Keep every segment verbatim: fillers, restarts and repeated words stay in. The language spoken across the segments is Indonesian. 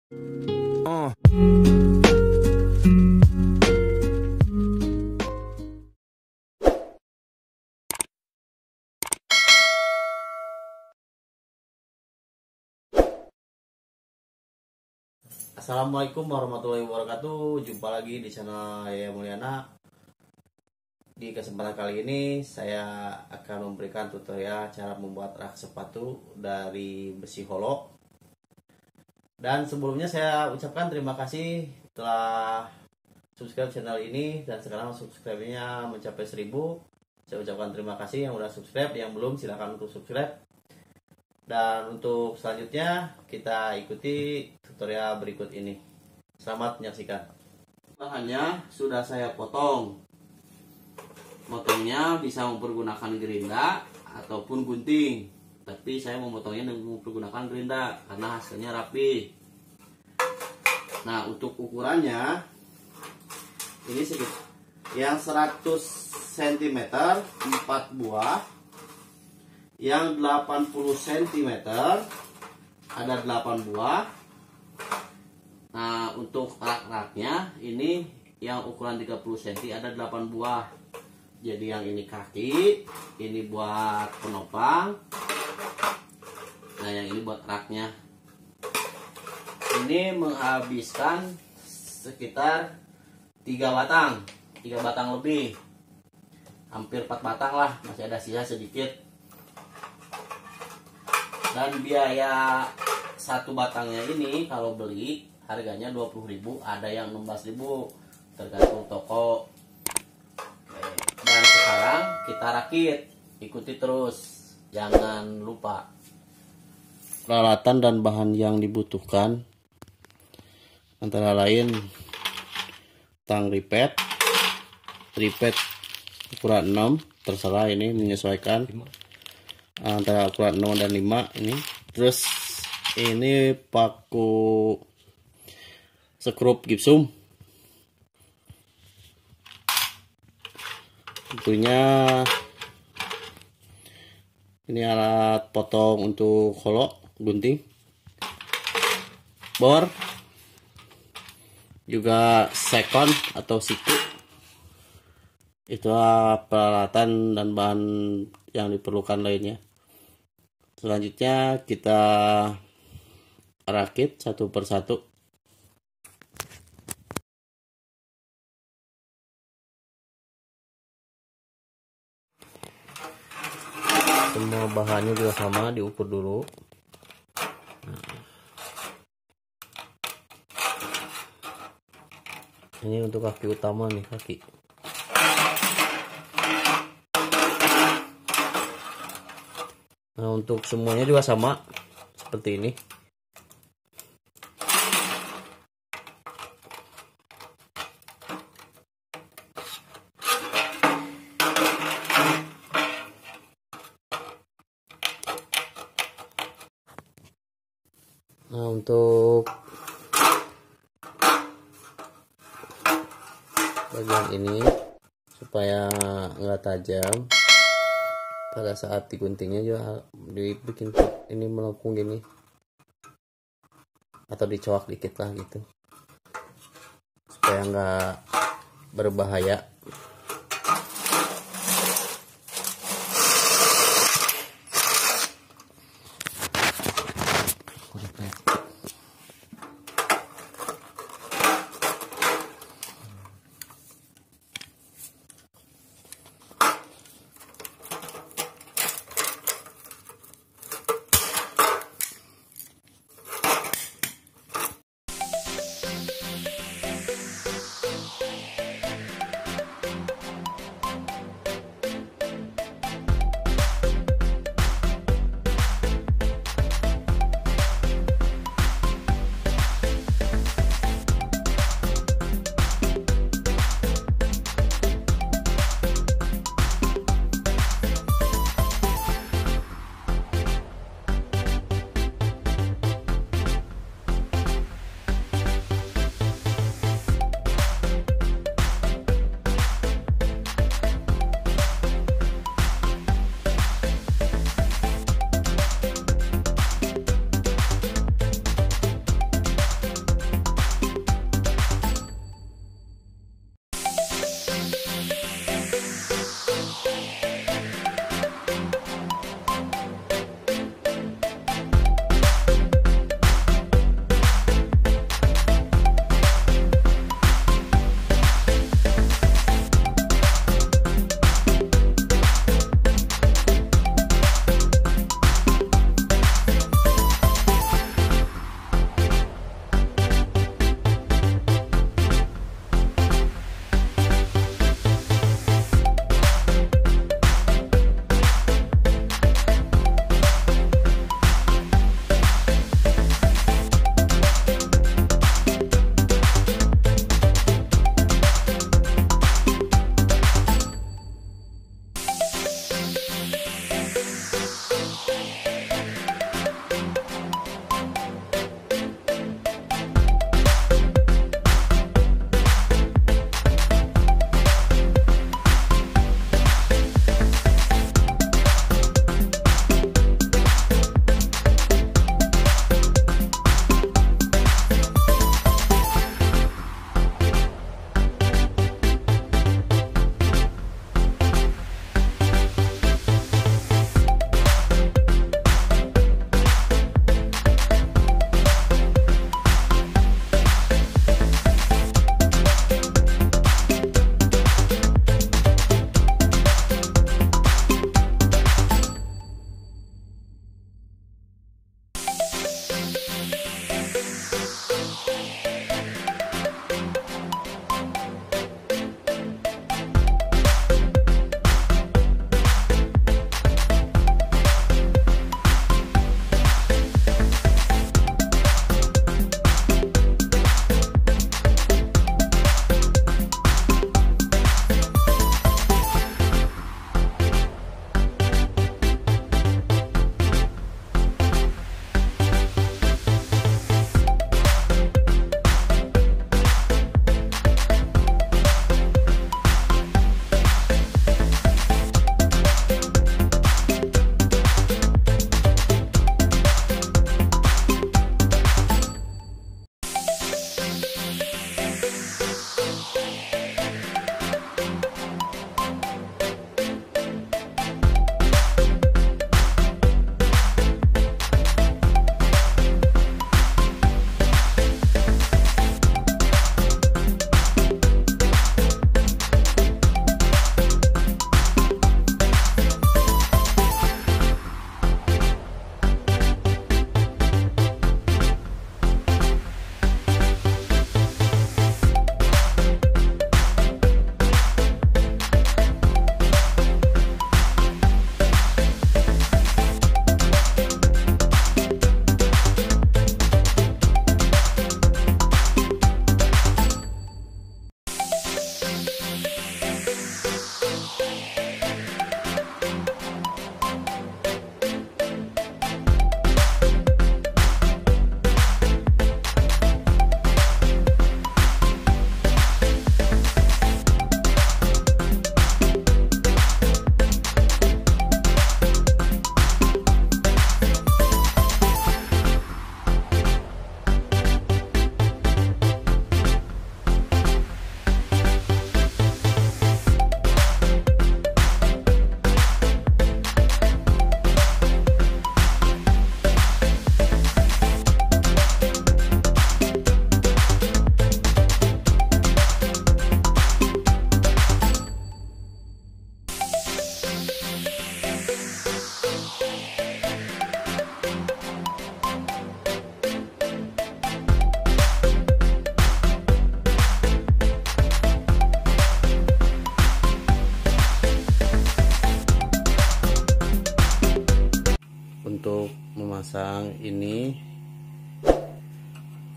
Uh. Assalamualaikum warahmatullahi wabarakatuh. Jumpa lagi di channel Yaya Mulyana. Di kesempatan kali ini saya akan memberikan tutorial cara membuat rak sepatu dari besi holo. Dan sebelumnya saya ucapkan terima kasih telah subscribe channel ini, dan sekarang subscribe-nya mencapai seribu. Saya ucapkan terima kasih yang udah subscribe, yang belum silahkan untuk subscribe. Dan untuk selanjutnya kita ikuti tutorial berikut ini. Selamat menyaksikan. Bahannya sudah saya potong. Motongnya bisa mempergunakan gerinda ataupun gunting, tapi saya memotongnya dengan menggunakan gerinda karena hasilnya rapi. Nah, untuk ukurannya ini sedikit yang seratus sentimeter empat buah, yang delapan puluh sentimeter ada delapan buah. Nah, untuk rak-raknya ini yang ukuran tiga puluh sentimeter ada delapan buah. Jadi yang ini kaki, ini buat penopang. Nah, yang ini buat raknya. Ini menghabiskan sekitar tiga batang, tiga batang lebih. Hampir empat batang lah, masih ada sisa sedikit. Dan biaya satu batangnya ini kalau beli harganya dua puluh ribu, ada yang enam belas ribu, tergantung toko. Dan sekarang kita rakit, ikuti terus, jangan lupa. Peralatan dan bahan yang dibutuhkan antara lain tang ripet, ripet ukuran enam, terserah ini menyesuaikan antara ukuran enam dan lima ini. Terus ini paku skrup gipsum, tentunya ini alat potong untuk holo, gunting, bor, juga sekon atau siku. Itulah peralatan dan bahan yang diperlukan lainnya. Selanjutnya kita rakit satu persatu. Semua bahannya juga sama, diukur dulu. Ini untuk kaki utama nih, kaki. Nah, untuk semuanya juga sama seperti ini. Nah, untuk bagian ini supaya nggak tajam, pada saat diguntingnya juga dibikin ini melengkung gini, atau dicoak dikit lah gitu, supaya nggak berbahaya.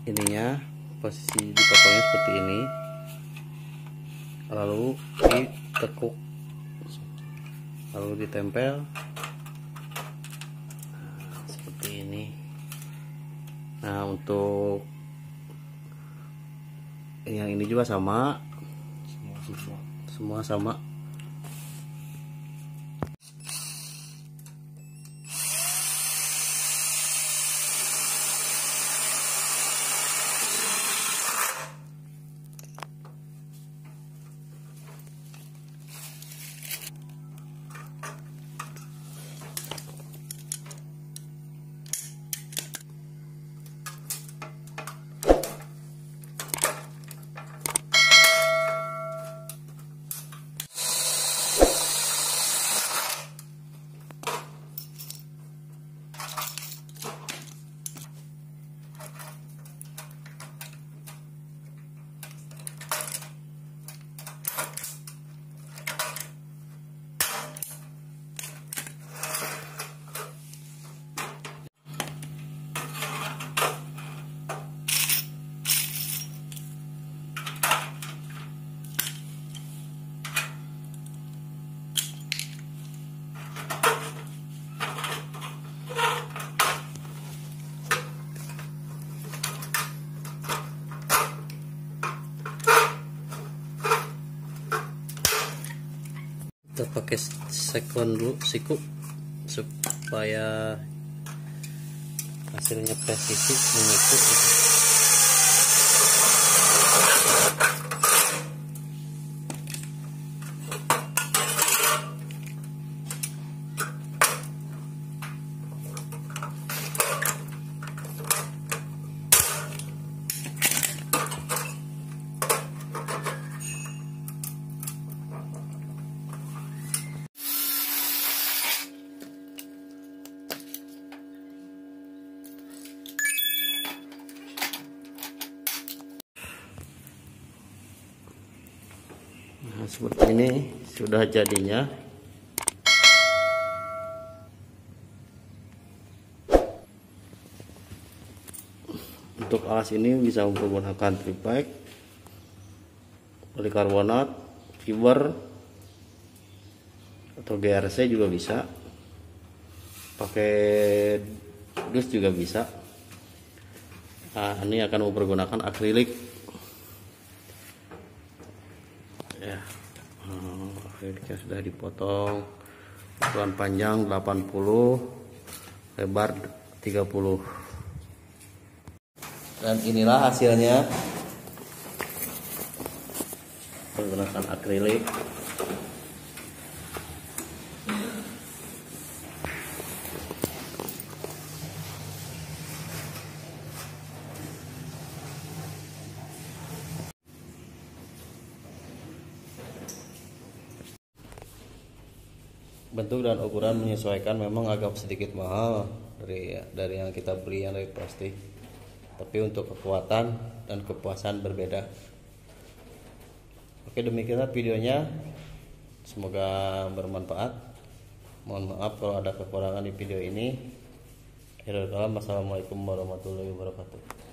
ininya, posisi dipotongnya seperti ini, lalu ditekuk, lalu ditempel nah, seperti ini. Nah, untuk yang ini juga sama, semua, semua sama. Kita pakai sekon dulu siku supaya hasilnya presisi mengikut. Nah, seperti ini sudah jadinya. Untuk alas ini bisa menggunakan triplek, polikarbonat, fiber, atau G R C juga bisa. Pakai dus juga bisa. Nah, ini akan mempergunakan akrilik. Ya, akriliknya sudah dipotong, ukuran panjang delapan puluh, lebar tiga puluh. Dan inilah hasilnya menggunakan akrilik. Bentuk dan ukuran menyesuaikan, memang agak sedikit mahal dari dari yang kita beli yang dari plastik, tapi untuk kekuatan dan kepuasan berbeda. Oke, demikianlah videonya, semoga bermanfaat. Mohon maaf kalau ada kekurangan di video ini. Assalamualaikum warahmatullahi wabarakatuh.